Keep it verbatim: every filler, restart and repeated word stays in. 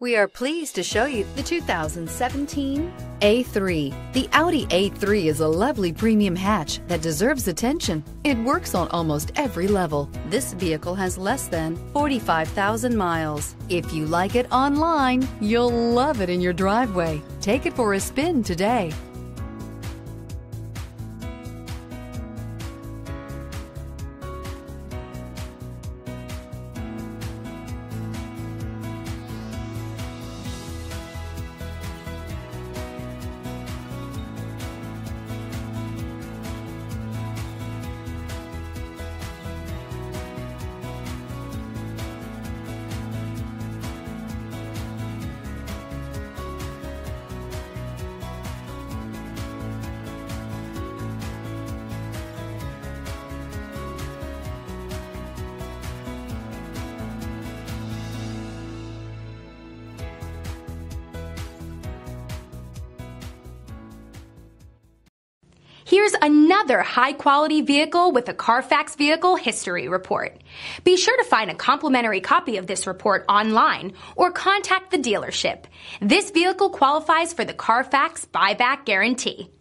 We are pleased to show you the two thousand seventeen A three. The Audi A three is a lovely premium hatch that deserves attention. It works on almost every level. This vehicle has less than forty-five thousand miles. If you like it online, you'll love it in your driveway. Take it for a spin today. Here's another high-quality vehicle with a Carfax Vehicle History Report. Be sure to find a complimentary copy of this report online or contact the dealership. This vehicle qualifies for the Carfax Buyback Guarantee.